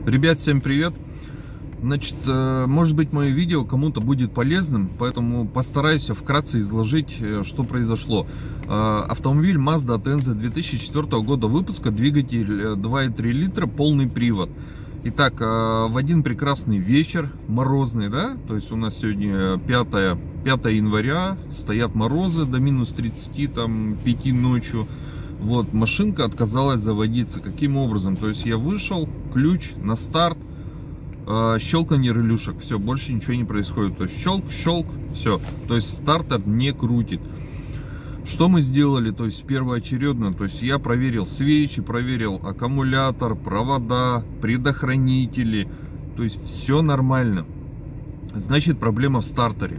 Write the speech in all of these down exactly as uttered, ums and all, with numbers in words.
Ребят, всем привет! Значит, может быть, мое видео кому-то будет полезным, поэтому постараюсь вкратце изложить, что произошло. Автомобиль Mazda Atenza две тысячи четвёртого года выпуска, двигатель два и три литра, полный привод. Итак, в один прекрасный вечер, морозный, да, то есть у нас сегодня пятое января, стоят морозы до минус тридцати пяти ночью. Вот, машинка отказалась заводиться. Каким образом? То есть я вышел, ключ на старт, э, щелканье релюшек, все, больше ничего не происходит. То есть щелк, щелк, все. То есть стартер не крутит. Что мы сделали? То есть первоочередно, то есть я проверил свечи, проверил аккумулятор, провода, предохранители. То есть все нормально. Значит, проблема в стартере.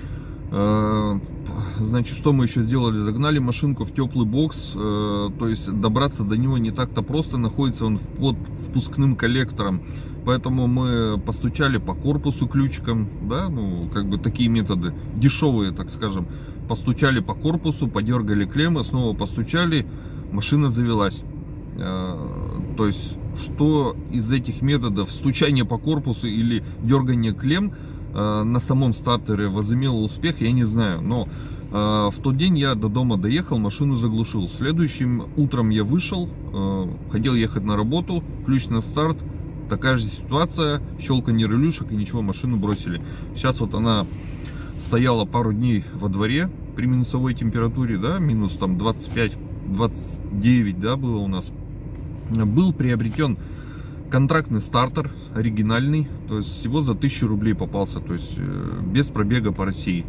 Э, Значит, что мы еще сделали? Загнали машинку в теплый бокс, э, то есть добраться до него не так-то просто, находится он под впускным коллектором, поэтому мы постучали по корпусу ключиком, да, ну, как бы такие методы, дешевые, так скажем, постучали по корпусу, подергали клеммы, снова постучали, машина завелась. Э, то есть, что из этих методов, стучание по корпусу или дергание клемм, э, на самом стартере возымело успех, я не знаю, но в тот день я до дома доехал, машину заглушил. Следующим утром я вышел, хотел ехать на работу, ключ на старт, такая же ситуация, щелканье релюшек и ничего, машину бросили. Сейчас вот она стояла пару дней во дворе при минусовой температуре, да, минус там двадцать пять двадцать девять, да, было у нас. Был приобретен контрактный стартер, оригинальный, то есть всего за тысячу рублей попался, то есть без пробега по России.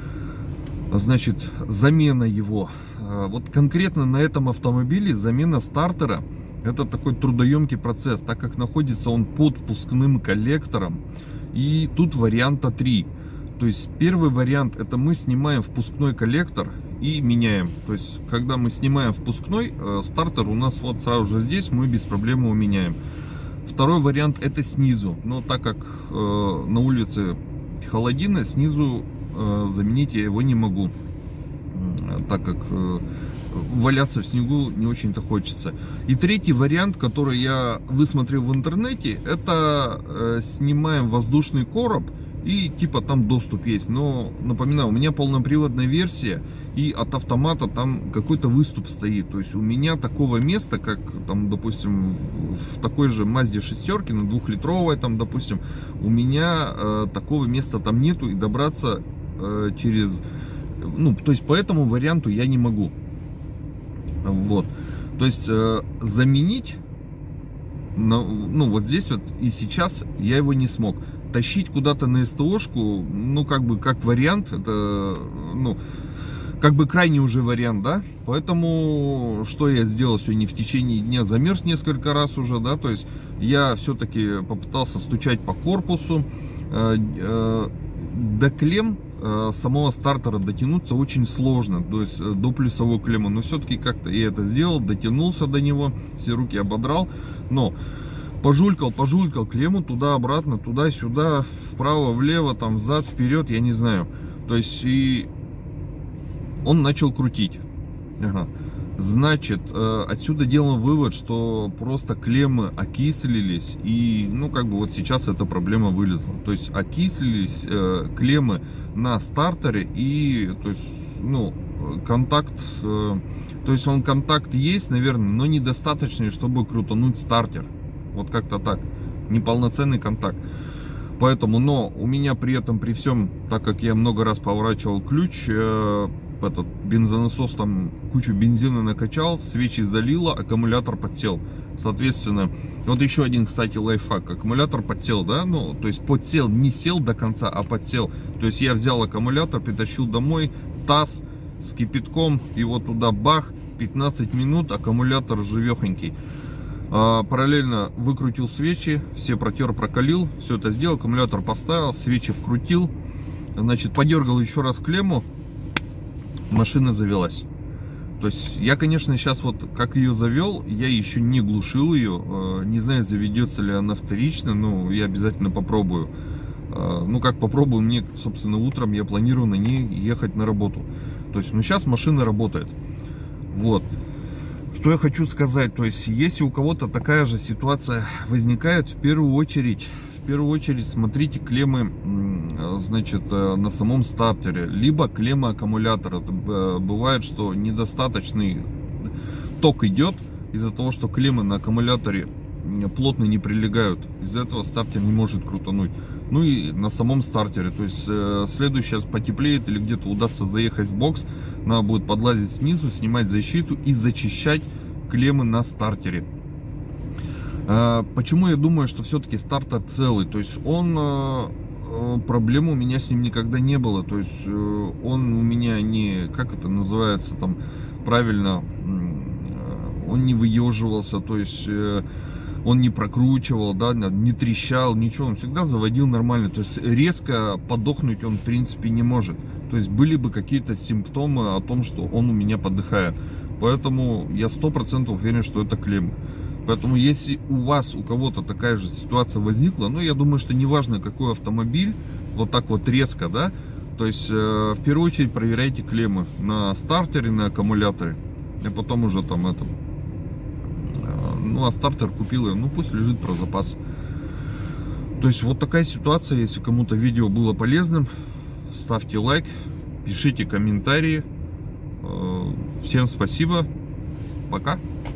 Значит, замена его, вот конкретно на этом автомобиле замена стартера — это такой трудоемкий процесс, так как находится он под впускным коллектором. И тут варианта три. То есть первый вариант — это мы снимаем впускной коллектор и меняем. То есть когда мы снимаем впускной, стартер у нас вот сразу же здесь, мы без проблем его меняем. Второй вариант — это снизу, но так как э, на улице холодина, снизу заменить я его не могу, так как валяться в снегу не очень-то хочется. И третий вариант, который я высмотрел в интернете, это снимаем воздушный короб и типа там доступ есть. Но напоминаю, у меня полноприводная версия, и от автомата там какой-то выступ стоит. То есть у меня такого места, как там, допустим, в такой же Mazda шестерке, на двухлитровой, там, допустим, у меня э, такого места там нету, и добраться э, через, ну, то есть по этому варианту я не могу. Вот, то есть э, заменить, на, ну, вот здесь вот и сейчас я его не смог. Тащить куда-то на СТОшку, ну, как бы, как вариант, это, ну, как бы крайний уже вариант, да. Поэтому, что я сделал сегодня в течение дня, замерз несколько раз уже, да, то есть я все-таки попытался стучать по корпусу, э, э, до клемм э, самого стартера дотянуться очень сложно, то есть э, до плюсовой клеммы, но все-таки как-то я это сделал, дотянулся до него, все руки ободрал, но пожулькал, пожулькал клемму туда-обратно, туда-сюда, вправо-влево, там, взад, вперед, я не знаю. То есть и он начал крутить. Ага. Значит, э, отсюда делаем вывод, что просто клеммы окислились, и, ну, как бы вот сейчас эта проблема вылезла. То есть окислились э, клеммы на стартере, и, то есть, ну, контакт, э, то есть он контакт есть, наверное, но недостаточный, чтобы крутануть стартер. Вот как-то так, неполноценный контакт. Поэтому, но у меня при этом, при всем, так как я много раз поворачивал ключ, э, этот бензонасос там кучу бензина накачал, свечи залило, аккумулятор подсел. Соответственно, вот еще один, кстати, лайфхак. Аккумулятор подсел, да, ну, то есть подсел, не сел до конца, а подсел. То есть я взял аккумулятор, притащил домой, таз с кипятком, и вот туда бах, пятнадцать минут, аккумулятор живехонький. Параллельно выкрутил свечи, все протер, прокалил, все это сделал, аккумулятор поставил, свечи вкрутил, значит, подергал еще раз клемму, машина завелась. То есть я, конечно, сейчас вот как ее завел, я еще не глушил ее, не знаю, заведется ли она вторично, но я обязательно попробую. Ну, как попробую, мне, собственно, утром я планирую на ней ехать на работу. То есть, ну, сейчас машина работает. Вот. Что я хочу сказать, то есть, если у кого-то такая же ситуация возникает, в первую очередь, в первую очередь смотрите клеммы, значит, на самом стартере, либо клеммы аккумулятора. Бывает, что недостаточный ток идет из-за того, что клеммы на аккумуляторе плотно не прилегают. Из-за этого стартер не может крутануть. Ну и на самом стартере, то есть э, следующий раз потеплеет или где-то удастся заехать в бокс, надо будет подлазить снизу, снимать защиту и зачищать клеммы на стартере. Э, почему я думаю, что все-таки стартер целый? То есть он, э, проблем у меня с ним никогда не было. То есть э, он у меня не, как это называется там правильно, э, он не выеживался, то есть... Э, он не прокручивал, да, не трещал, ничего, он всегда заводил нормально. То есть резко подохнуть он в принципе не может. То есть были бы какие-то симптомы о том, что он у меня подыхает. Поэтому я сто процентов уверен, что это клемма. Поэтому если у вас, у кого-то такая же ситуация возникла, ну я думаю, что неважно какой автомобиль, вот так вот резко, да, то есть э, в первую очередь проверяйте клеммы на стартере, на аккумуляторе, и потом уже там это... Ну, а стартер купил ее, ну пусть лежит про запас. То есть вот такая ситуация. Если кому-то видео было полезным, ставьте лайк, пишите комментарии. Всем спасибо, пока.